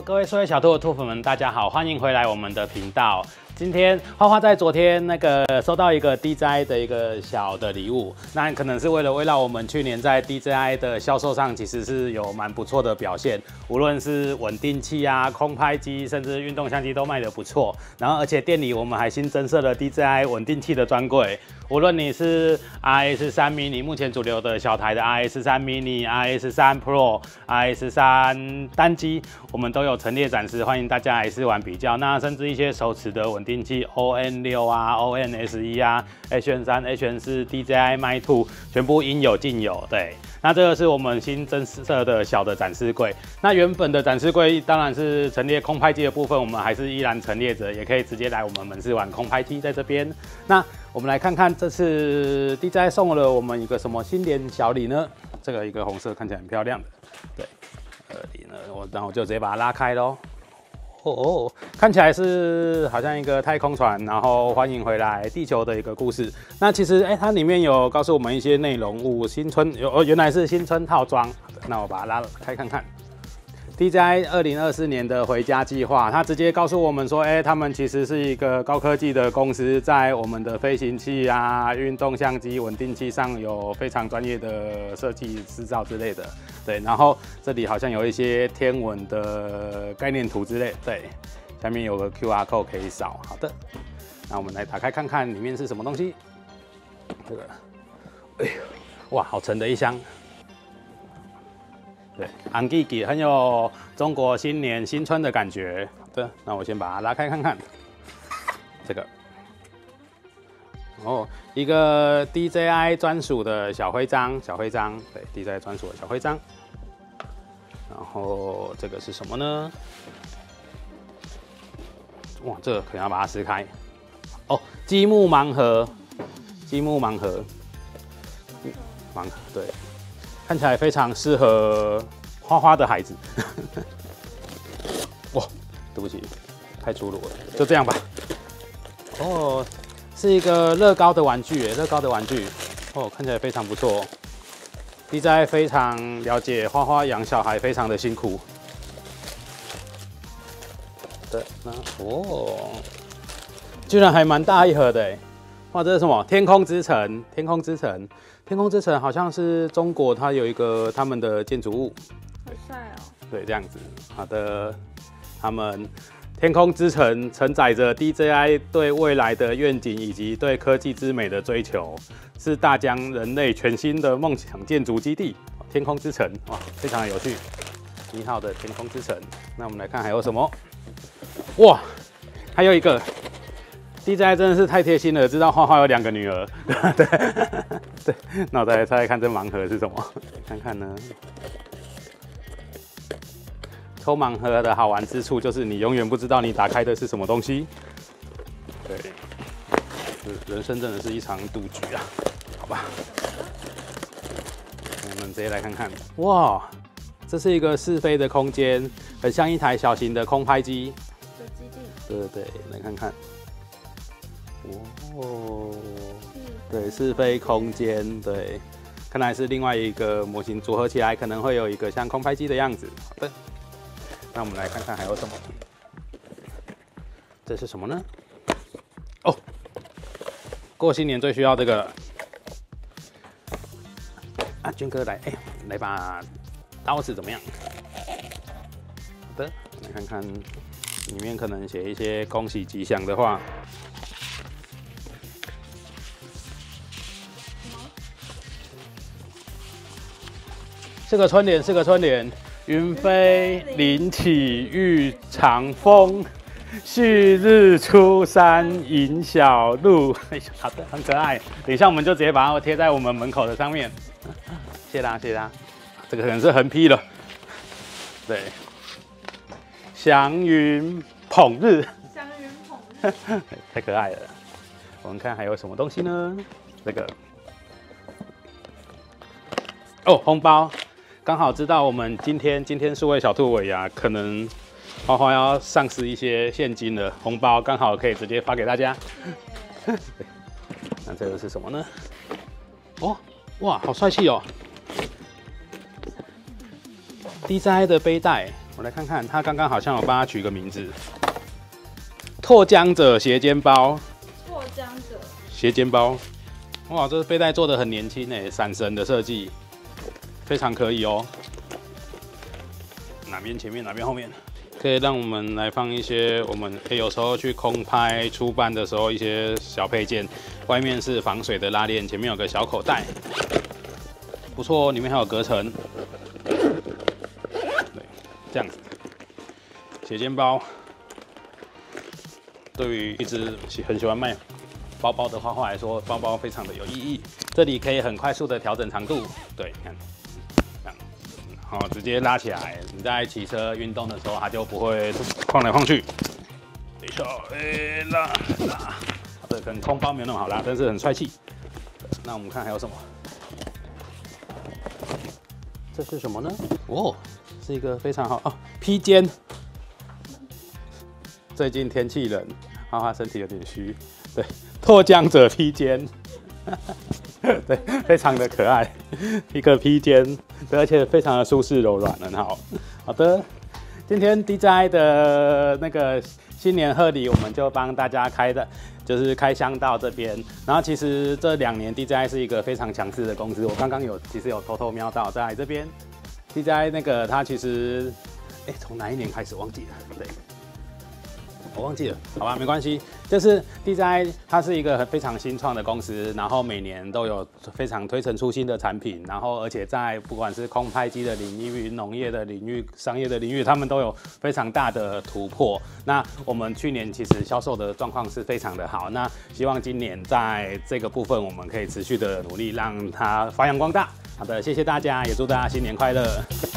各位数位小兔的兔粉们，大家好，欢迎回来我们的频道。今天花花在昨天收到一个 DJI 的一个小的礼物，那可能是为了围绕我们去年在 DJI 的销售上，其实是有蛮不错的表现，无论是稳定器啊、空拍机，甚至运动相机都卖得不错。然后而且店里我们还新增设了 DJI 稳定器的专柜，无论你是 RS3 mini 目前主流的小台的 RS3 mini、RS3 Pro、RS3 单机，我们都有陈列展示，欢迎大家来试玩比较。那甚至一些手持的稳定器 ON6 啊、ONS1 啊、HN3、HN4、DJI Mic2， 全部应有尽有。对，那这个是我们新增设的小的展示柜。那原本的展示柜当然是陈列空拍机的部分，我们还是依然陈列着，也可以直接来我们门市玩空拍机在这边。那我们来看看这次 DJI 送了我们一个什么新年小礼呢？这个一个红色看起来很漂亮的，对，然后我就直接把它拉开咯。看起来是好像一个太空船，然后欢迎回来地球的一个故事。那其实它里面有告诉我们一些内容物，新春原来是新春套装。那我把它拉开看看。DJI 2024年的回家计划，它直接告诉我们说，他们其实是一个高科技的公司，在我们的飞行器啊、运动相机、稳定器上有非常专业的设计、制造之类的。对，然后这里好像有一些天文的概念图之类，对，下面有个 QR code 可以扫。好的，那我们来打开看看里面是什么东西。这个，哎呦，哇，好沉的一箱。对，昂吉吉很有中国新年新春的感觉。好的，那我先把它拉开看看。这个，一个 DJI 专属的小徽章，对 ，DJI 专属的小徽章。然后这个是什么呢？哇，这个可能要把它撕开。积木盲盒，对。看起来非常适合花花的孩子。哇，对不起，太粗鲁了，就这样吧。是一个乐高的玩具，看起来非常不错。DJI 非常了解花花养小孩非常的辛苦。居然还蛮大一盒的。哇，这是什么？天空之城好像是中国，它有一个他们的建筑物， 好帅哦。 对，这样子。好的，他们天空之城承载着 DJI 对未来的愿景以及对科技之美的追求，是大疆人类全新的梦想建筑基地。天空之城，哇，非常的有趣。1号的天空之城，那我们来看还有什么？哇，还有一个。DJI 真的是太贴心了，知道花花有2个女儿。对，那我再来猜猜看这盲盒是什么？看看呢。抽盲盒的好玩之处就是你永远不知道你打开的是什么东西。对，人生真的是一场赌局啊，好吧。我们直接来看看，哇，这是一个试飞的空间，很像一台小型的空拍机。 的基地。 对，来看看。对，试飞空间，对，看来是另外一个模型组合起来可能会有一个像空拍机的样子。好的，那我们来看看还有什么。这是什么呢？过新年最需要这个了。军哥来，来把刀子怎么样？好的，来看看里面可能写一些恭喜吉祥的话。是个春联，云飞凌起玉长风，旭日出山迎小路。好的，很可爱。等一下我们就直接把它贴在我们门口的上面。谢啦。这个可能是横批了。对，祥云捧日。太可爱了。我们看还有什么东西呢？这个。红包。刚好知道我们今天数位小兔尾牙可能花花要上市一些现金的红包，刚好可以直接发给大家。那这个是什么呢？哇，好帅气哦！DJI 的背带， 我来看看，他刚刚好像有帮他取个名字，拓江者斜肩包。 拓江者斜肩包，哇，这背带做的很年轻诶，闪神的设计，非常可以哦。哪边前面，哪边后面，可以让我们来放一些我们有时候去空拍出班的时候一些小配件。外面是防水的拉链，前面有个小口袋，不错哦，里面还有隔层。对，这样子，斜肩包。对于一直很喜欢卖包包的花花来说，包包非常的有意义。这里可以很快速的调整长度，对，你看，这样，然后直接拉起来。你在骑车运动的时候，它就不会晃来晃去。等一下，拉。这可能空包没有那么好拉，但是很帅气。那我们看还有什么？这是什么呢？哦，是一个非常好哦，披肩。最近天气冷，花花身体有点虚，对，拓江者披肩，对，非常的可爱，一个披肩，对，而且非常的舒适柔软，很好。好的，今天 DJI 的那个新年贺礼，我们就帮大家就是开箱到这边。然后其实这2年 DJI 是一个非常强势的公司，我刚刚其实有偷偷瞄到，在这边 DJI 那个它其实，从哪一年开始忘记了，对。我忘记了，好吧，没关系。就是 DJI 它是一个非常新创的公司，然后每年都有非常推陈出新的产品，然后而且在不管是空拍机的领域、农业的领域、商业的领域，他们都有非常大的突破。那我们去年其实销售的状况是非常的好，那希望今年在这个部分我们可以持续的努力，让它发扬光大。好的，谢谢大家，也祝大家新年快乐。